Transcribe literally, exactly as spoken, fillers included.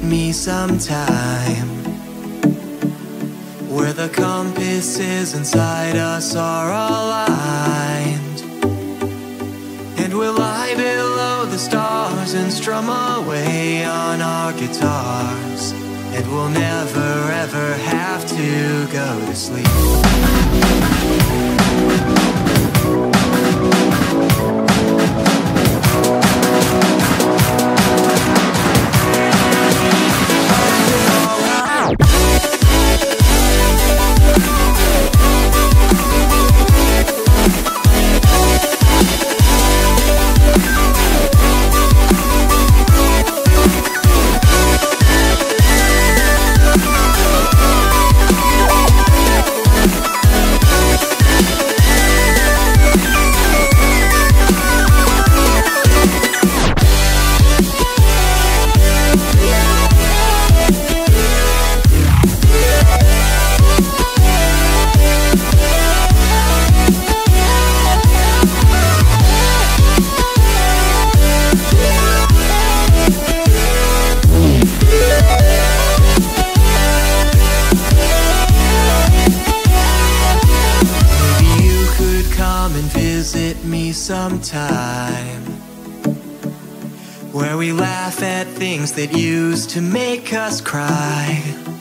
me sometime, where the compasses inside us are aligned, and we'll lie below the stars and strum away on our guitars, and we'll never ever have to go to sleep. Visit me sometime, where we laugh at things that used to make us cry.